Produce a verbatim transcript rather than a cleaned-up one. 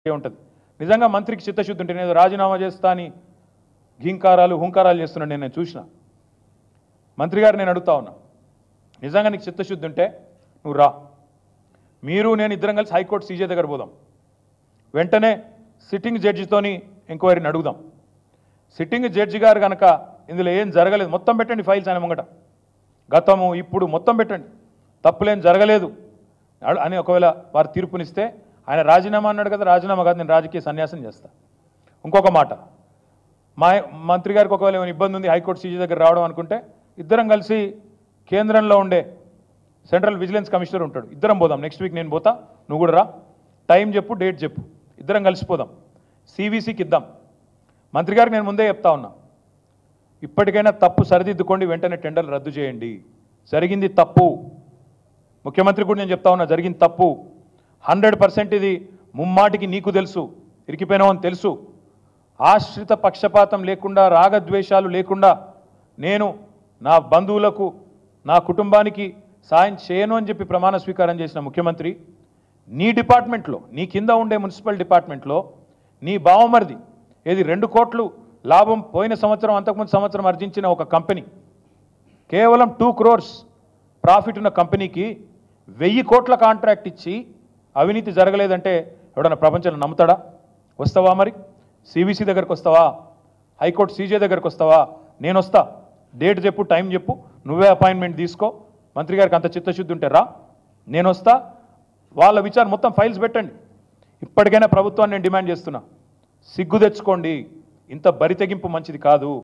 ఉంటుంది. నిజంగా మంత్రికి చిత్తశుద్ధి ఉంటే నేను రాజీనామా చేస్తా అని ఘీంకారాలు హుంకారాలు చేస్తున్నాను నేను చూసిన. మంత్రి గారు నేను అడుగుతా ఉన్నా, నిజంగా నీకు చిత్తశుద్ధి ఉంటే నువ్వు రా, మీరు నేను ఇద్దరం కలిసి హైకోర్టు సీజే దగ్గర పోదాం, వెంటనే సిట్టింగ్ జడ్జితోని ఎంక్వైరీని అడుగుదాం. సిట్టింగ్ జడ్జి గారు కనుక ఇందులో ఏం జరగలేదు మొత్తం పెట్టండి, ఫైల్స్ ఆయన ముంగట గతము ఇప్పుడు మొత్తం పెట్టండి, తప్పులేం జరగలేదు అని ఒకవేళ వారు తీర్పునిస్తే ఆయన రాజీనామా అన్నాడు కదా, రాజీనామా కాదు నేను రాజకీయ సన్యాసం చేస్తా. ఇంకొక మాట, మా మంత్రి గారికి ఒకవేళ ఏమైనా ఇబ్బంది ఉంది హైకోర్టు సీజీ దగ్గర రావడం అనుకుంటే ఇద్దరం కలిసి కేంద్రంలో ఉండే సెంట్రల్ విజిలెన్స్ కమిషనర్ ఉంటాడు, ఇద్దరం పోదాం. నెక్స్ట్ వీక్ నేను పోతా, నువ్వు కూడా రా, టైం చెప్పు డేట్ చెప్పు, ఇద్దరం కలిసిపోదాం, సివిసికి ఇద్దాం. మంత్రి గారికి నేను ముందే చెప్తా ఉన్నా, ఇప్పటికైనా తప్పు సరిదిద్దుకోండి, వెంటనే టెండర్లు రద్దు చేయండి. జరిగింది తప్పు, ముఖ్యమంత్రి కూడా నేను చెప్తా ఉన్నా, జరిగింది తప్పు హండ్రెడ్ పర్సెంట్. ఇది ముమ్మాటికి నీకు తెలుసు, ఇరికిపోయినావు అని తెలుసు. ఆశ్రిత పక్షపాతం లేకుండా రాగద్వేషాలు లేకుండా నేను నా బంధువులకు నా కుటుంబానికి సాయం చేయను అని చెప్పి ప్రమాణ స్వీకారం చేసిన ముఖ్యమంత్రి, నీ డిపార్ట్మెంట్లో నీ కింద ఉండే మున్సిపల్ డిపార్ట్మెంట్లో నీ బావమరిది ఏది రెండు కోట్లు లాభం పోయిన సంవత్సరం అంతకుముందు సంవత్సరం ఆర్జించిన ఒక కంపెనీ, కేవలం టూ క్రోర్స్ ప్రాఫిట్ ఉన్న కంపెనీకి వెయ్యి కోట్ల కాంట్రాక్ట్ ఇచ్చి అవినీతి జరగలేదంటే ఎవడన్నా ప్రపంచంలో నమ్ముతాడా? వస్తావా మరి? సివిసి దగ్గరకు వస్తావా? హైకోర్టు సీజే దగ్గరకు వస్తావా? నేను వస్తా, డేట్ చెప్పు, టైం చెప్పు, నువ్వే అపాయింట్మెంట్ తీసుకో. మంత్రి గారికి అంత చిత్తశుద్ధి ఉంటే రా, నేను వస్తా, వాళ్ళ విచారణ మొత్తం ఫైల్స్ పెట్టండి. ఇప్పటికైనా ప్రభుత్వాన్ని నేను డిమాండ్ చేస్తున్నా, సిగ్గు తెచ్చుకోండి, ఇంత బరి తెగింపు మంచిది కాదు.